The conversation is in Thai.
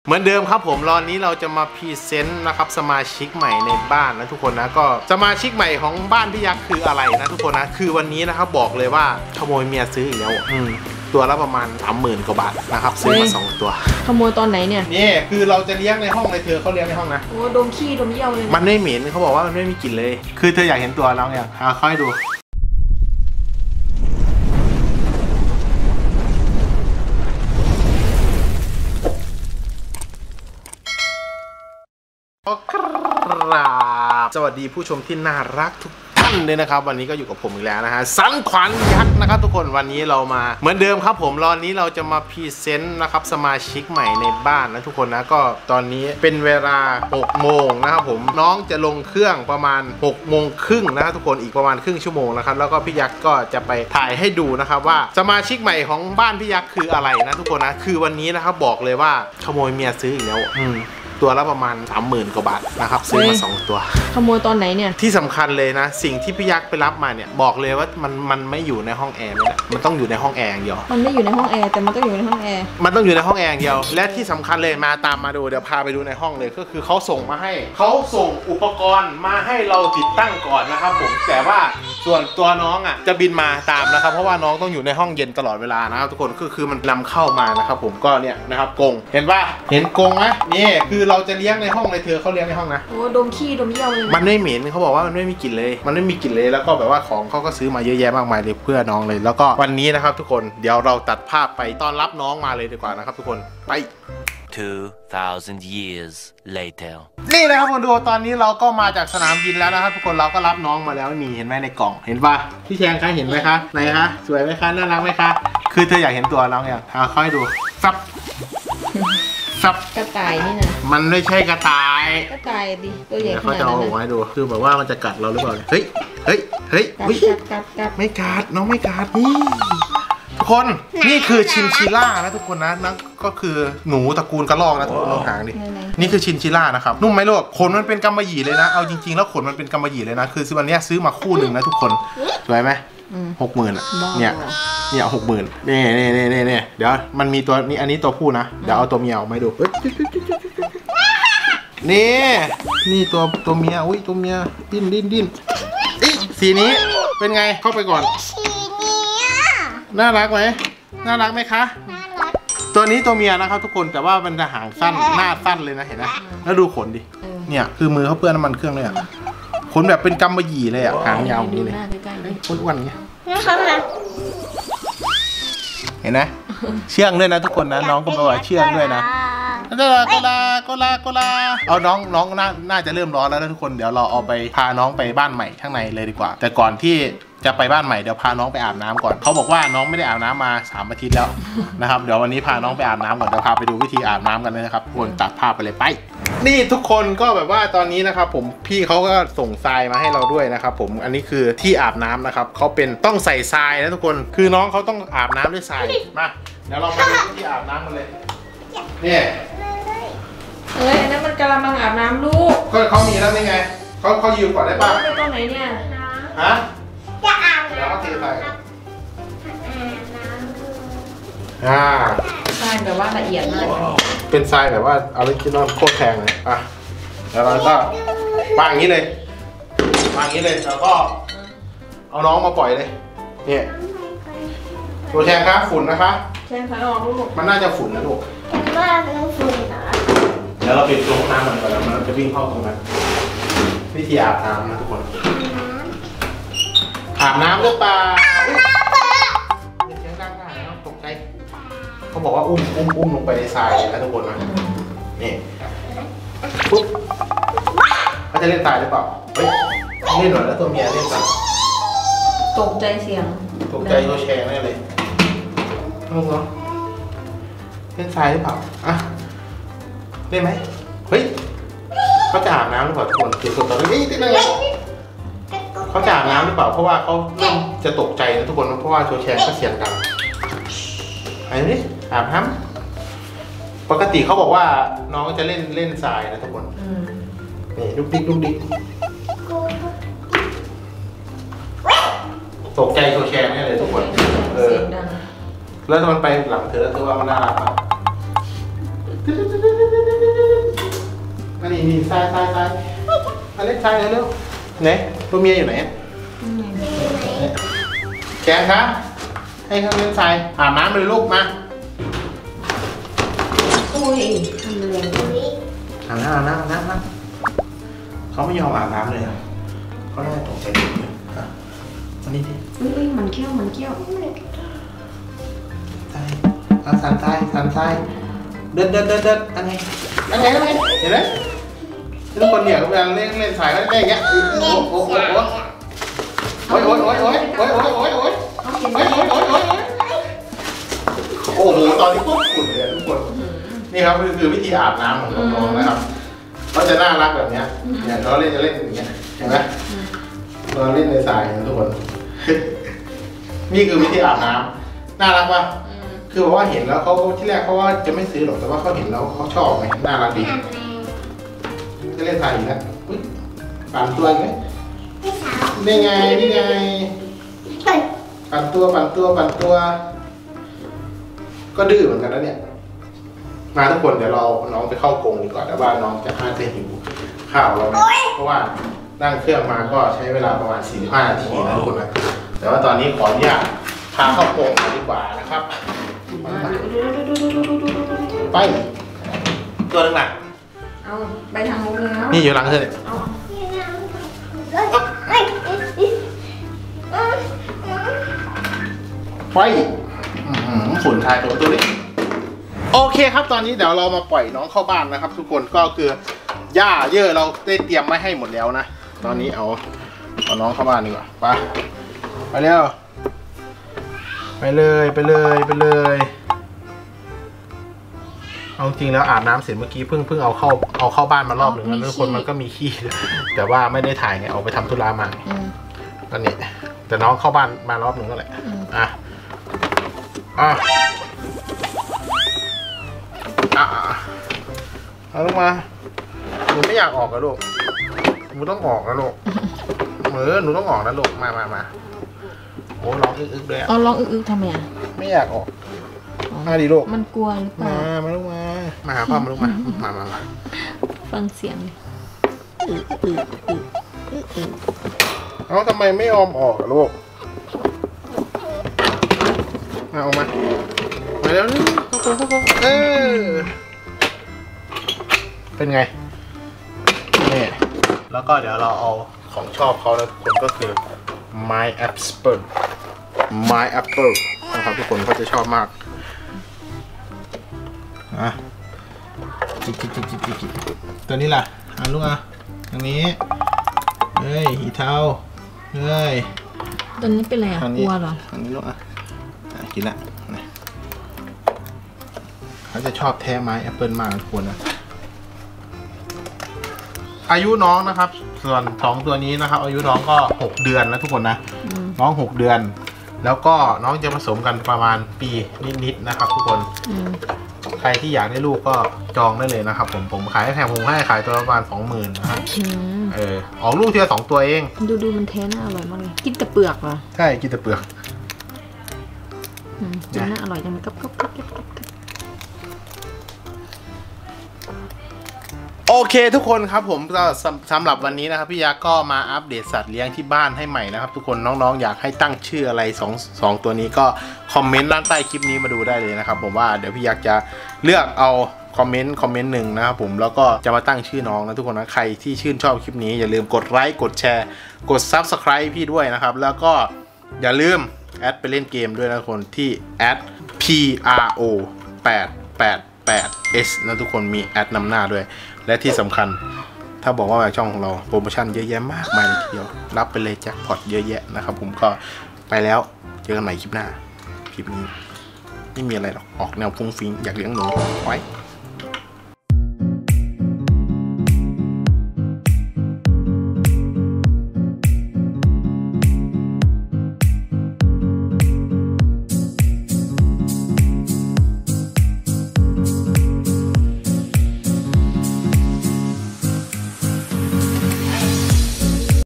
เหมือนเดิมครับผมตอนนี้เราจะมาพรีเซนต์นะครับสมาชิกใหม่ในบ้านนะทุกคนนะก็สมาชิกใหม่ของบ้านพี่ยักษ์คืออะไรนะทุกคนนะคือวันนี้นะครับบอกเลยว่าขโมยเมียซื้ออีกแล้วตัวละประมาณ 30,000 กว่าบาทนะครับซื้อมา2 ตัวขโมยตอนไหนเนี่ยนี่คือเราจะเลี้ยงในห้องเลยเธอเขาเลี้ยงในห้องนะโอ้ดมขี้ดมเยี่ยวเลยมันไม่เหม็นเขาบอกว่ามันไม่มีกลิ่นเลยคือเธออยากเห็นตัวน้องอย่างค่อยดูครับสวัสดีผู้ชมที่น่ารักทุกท่านเลยนะครับวันนี้ก็อยู่กับผมอีกแล้วนะฮะสันขวัญยักษ์นะครับทุกคนวันนี้เรามาเหมือนเดิมครับผมตอนนี้เราจะมาพรีเซนต์นะครับสมาชิกใหม่ในบ้านนะทุกคนนะก็ตอนนี้เป็นเวลา6 โมงนะครับผมน้องจะลงเครื่องประมาณ6 โมงครึ่งนะครับทุกคนอีกประมาณครึ่งชั่วโมงนะครับแล้วก็พี่ยักษ์ก็จะไปถ่ายให้ดูนะครับว่าสมาชิกใหม่ของบ้านพี่ยักษ์คืออะไรนะทุกคนนะคือวันนี้นะครับบอกเลยว่าขโมยเมียซื้ออีกแล้วตัวละประมาณ 30,000 กว่าบาทนะครับซื้อมา2 ตัวขโมยตอนไหนเนี่ยที่สำคัญเลยนะสิ่งที่พี่ยักษ์ไปรับมาเนี่ยบอกเลยว่ามันไม่อยู่ในห้องแอร์เลยมันต้องอยู่ในห้องแอร์อย่างเดียวมันไม่อยู่ในห้องแอร์แต่มันต้องอยู่ในห้องแอร์มันต้องอยู่ในห้องแอร์อย่างเดียวและที่สำคัญเลยมาตามมาดูเดี๋ยวพาไปดูในห้องเลยก็คือเขาส่งมาให้เขาส่งอุปกรณ์มาให้เราติดตั้งก่อนนะครับผมแต่ว่าส่วนตัวน้องอ่ะจะบินมาตามนะครับเพราะว่าน้องต้องอยู่ในห้องเย็นตลอดเวลานะครับทุกคนคือมันนำเข้ามานะครับผมก็เนี่ยนะครับกรงเห็นป่ะเห็นกรงไหมนี่คือเราจะเลี้ยงในห้องเลยเธอเขาเลี้ยงในห้องนะโอ้ดมขี้ดมเยี่ยวเลยมันไม่เหม็นเขาบอกว่ามันไม่มีกลิ่นเลยมันไม่มีกลิ่นเลยแล้วก็แบบว่าของเขาก็ซื้อมาเยอะแยะมากมายเลยเพื่อน้องเลยแล้วก็วันนี้นะครับทุกคนเดี๋ยวเราตัดภาพไปต้อนรับน้องมาเลยดีกว่านะครับทุกคนไป 2,000 years later นี่นะครับคนดูตอนนี้เราก็มาจากสนามบินแล้วนะครับทุกคนเราก็รับน้องมาแล้วนี่เห็นไหมในกล่องเห็นป่ะพี่แชงคะเห็นไหมคะไหนคะสวยไหมคะน่ารักไหมคะคือเธออยากเห็นตัวน้องอย่างค่อยดูซับกระต่ายนี่นะมันไม่ใช่กระต่ายดิตัวใหญ่ขนาดนั้นเขาจะเอาออกมาให้ดูคือแบบว่ามันจะกัดเราหรือเปล่าเฮ้ยกัดไม่กัดน้องไม่กัดนี่ทุกคนนี่คือชินชิล่านะทุกคนนะนั่นก็คือหนูตระกูลกระรอกนะทุกคนลองหางดินี่คือชินชิล่านะครับนุ่มไหมลูกขนมันเป็นกำมะหยี่เลยนะเอาจริงๆแล้วขนมันเป็นกำมะหยี่เลยนะคือวันนี้ซื้อมาคู่หนึ่งนะทุกคนสวยไหม60,000อ่ะเนี่ย60,000นี่เดี๋ยวมันมีตัวนี้อันนี้ตัวผู้นะเดี๋ยวเอาตัวเมียออกมาดูนี่ตัวเมียอุ้ยตัวเมียดิ้นสีนี้เป็นไงเข้าไปก่อนน่ารักไหมน่ารักไหมคะน่ารักตัวนี้ตัวเมียนะครับทุกคนแต่ว่ามันจะหางสั้นหน้าสั้นเลยนะเห็นไหมแล้วดูขนดิเนี่ยคือมือเขาเปื้อนน้ำมันเครื่องเลยอ่ะขนแบบเป็นกำมะหยี่เลยอ่ะหางยาวนี้เลยอ้วนๆเงี้ยเห็นไหมเชื่องด้วยนะทุกคนนะน้องก็บอกว่าเชื่องด้วยนะก็ลาเอาน้องน่าจะเริ่มร้อนแล้วนะทุกคนเดี๋ยวเราเอาไปพาน้องไปบ้านใหม่ข้างในเลยดีกว่าแต่ก่อนที่จะไปบ้านใหม่เดี๋ยวพาน้องไปอาบน้ำก่อนเขาบอกว่าน้องไม่ได้อาบน้ำมา3 อาทิตย์แล้วนะครับเดี๋ยววันนี้พาน้องไปอาบน้ำก่อนเดี๋ยวพาไปดูวิธีอาบน้ำกันเลยนะครับทุกคนตัดภาพไปเลยไปนี่ทุกคนก็แบบว่าตอนนี้นะครับผมพี่เขาก็ส่งทรายมาให้เราด้วยนะครับผมอันนี้คือที่อาบน้ำนะครับเขาเป็นต้องใส่ทรายนะทุกคนคือน้องเขาต้องอาบน้ำด้วยทรายมาเดี๋ยวเรามาดูที่อาบน้ำกันเลยเนี่ยอันนั้นมันกระมังอาบน้ำลูกก็เขามีแล้วนี่ไงเขายืมก่อนได้ป่ะไปตอนไหนเนี่ยฮะจะอาบแล้วเทใส่ทรายแบบว่าละเอียดมากเป็นทรายแบบว่าเอาเลยคิดว่าโคตรแพงเลยอ่ะแล้วเราก็วางอย่างนี้เลยแล้วก็เอาน้องมาปล่อยเลยเนี่ยตัวแทงครับฝุ่นนะคะแทงสายออกลูกมันน่าจะฝุ่นนะลูกว่ามันฝุ่นเหรอเดี๋ยวเราปิดตัวน้ำมันก่อนแล้วมันจะวิ่งเข้าตรงนั้นวิธีอาบน้ำนะทุกคนอาบน้ำหรือเปล่าเสียงดังได้นะตกใจเขาบอกว่าอุ้มลงไปในทรายนะทุกคนนะนี่ปุ๊บเขาจะเล่นทรายหรือเปล่าเฮ้ยเล่นหน่อยแล้วตัวเมียเล่นทรายตกใจเสียงตกใจตัวแชร์แน่เลยลูกเนาะเล่นทรายหรือเปล่าอ่ะเล่นไหมเฮ้ยเขาจะอาบน้ำหรือเปล่าทุกคนคือตอนนี้ติดเลยเขาจะอาบน้ำหรือเปล่าเพราะว่าเขาเริ่มจะตกใจนะทุกคนเพราะว่าโชว์แชร์ก็เสียงดังไอ้นี่อาบน้ำปกติเขาบอกว่าน้องจะเล่นทรายนะทุกคนนี่ดุ๊กดิ๊กตกใจโชว์แชร์นี่เลยทุกคนแล้วมันไปหลังเธอแล้วเธอว่ามันน่ารักมากนี่ทรายมาเล่นทรายเร็วไหนตัวเมียอยู่ไหนแกงคะให้เขาเล่นทรายอาบน้ำเลยลูกมาอุ้ยทำเลยอาบน้ำเขาไม่ยอมอาบน้ำเลยเขาได้ตกใจเลยวันนี้ดิอุ้ยมันเขี้ยวทรายสันทรายเดินอันไงเห็นไหมทุกคนเนี่ยเขาเวลาเล่นทรายก็ได้อย่างเงี้ยโอ้โหตอนนี้ก็ฝุ่นเลยทุกคนนี่ครับคือวิธีอาบน้ำของน้องๆนะครับเขาจะน่ารักแบบเนี้ยเนี่ยเราจะเล่นอย่างเงี้ยเห็นไหมเราเล่นในทรายนะทุกคนนี่คือวิธีอาบน้ำน่ารักป่ะคือบอกว่าเห็นแล้วเขาที่แรกเขาว่าจะไม่ซื้อหรอกแต่ว่าเขาเห็นแล้วเขาชอบไงน่ารักดีจะเล่นทรายอีกแล้วปั่นตัวไหมนี่ไงปั่นตัวก็ดื้อเหมือนกันนะเนี่ยมาทุกคนเดี๋ยวเราน้องไปเข้ากรงดีกว่าแต่ว่าน้องจะหิวข้าวเราเพราะว่านั่งเครื่องมาก็ใช้เวลาประมาณ45 นาทีนะทุกคนนะแต่ว่าตอนนี้ขออนุญาตพาเข้ากรงดีกว่านะครับไปตัวนึงหนักเอาไปทางนู้นแล้วนี่อยู่หลังเธอเนี่ยไปฝุ่นทายตัวนี้โอเคครับตอนนี้เดี๋ยวเรามาปล่อยน้องเข้าบ้านนะครับทุกคนก็คือหญ้าเยอะเราได้เตรียมไว้ให้หมดแล้วนะตอนนี้เอาน้องเข้าบ้านดีกว่าไปเร็วไปเลยเอาจริงแล้วอาบน้ำเสร็จเมื่อกี้เพิ่งเอาเข้าบ้านมารอบหนึ่งแล้วทุกคนมันก็มีขี้แต่ว่าไม่ได้ถ่ายไงเอาไปทำธุระมาตอนนี้แต่น้องเข้าบ้านมารอบหนึ่งก็แหละเอาลงมาหนูไม่อยากออกนะลูกหนูต้องออกนะลูกหนูต้องออกนะลูกมาโอ้ร้องอึกเลยอ๋อร้องอึกทำไมไม่อยากออกมาดิลูกมันกลัวหรือเปล่ามาลูกมาหาพ่อมาลูกมาฟังเสียงเอาทำไมไม่ยอมออกลูกมาออกมาแล้วเป็นไงนี่แล้วก็เดี๋ยวเราเอาของชอบเขาแล้วทุกคนก็คือไม้แอปเปิลนะครับทุกคนเขาจะชอบมากจิกตัวนี้ล่ะลูกตรงนี้หีเทาตัวนี้เป็นอะไรกลัวเหรออันนี้ลูกกินละเขาจะชอบแท้ไม้แอปเปิลมากทุกคนนะอายุน้องนะครับส่วน2ตัวนี้นะครับอายุน้องก็6 เดือนแล้วทุกคนนะน้อง6 เดือนแล้วก็น้องจะผสมกันประมาณปีนิดๆนะครับทุกคนใครที่อยากได้ลูกก็จองได้เลยนะครับผมขายให้แพงผมให้ขายตัวประมาณ 20,000 นะครับออกลูกทีละ2 ตัวเองดูมันแท้น่าอร่อยมากเลยกินแต่เปลือกเหรอใช่กินแต่เปลือกกินน่าอร่อยจังเลยกับโอเคทุกคนครับผมสำหรับวันนี้นะครับพี่ยักษ์ก็มาอัปเดตสัตว์เลี้ยงที่บ้านให้ใหม่นะครับทุกคนน้องๆอยากให้ตั้งชื่ออะไร2ตัวนี้ก็คอมเมนต์ด้านใต้คลิปนี้มาดูได้เลยนะครับผมว่าเดี๋ยวพี่ยักษ์จะเลือกเอาคอมเมนต์หนึ่งนะครับผมแล้วก็จะมาตั้งชื่อน้องนะทุกคนนะใครที่ชื่นชอบคลิปนี้อย่าลืมกดไลค์กดแชร์กด Subscribe พี่ด้วยนะครับแล้วก็อย่าลืมแอดไปเล่นเกมด้วยนะทุกคนที่แอด PRO888S นะทุกคนมีแอดนำหน้าด้วยและที่สำคัญถ้าบอกว่าช่องของเราโปรโมชั่นเยอะแยะมากมายเลยทีเดียวรับไปเลยแจ็คพอตเยอะแยะนะครับผมก็ไปแล้วเจอกันใหม่คลิปหน้าคลิปนี้ไม่มีอะไรหรอกออกแนวฟุ้งฟิ้งอยากเลี้ยงหนูไว้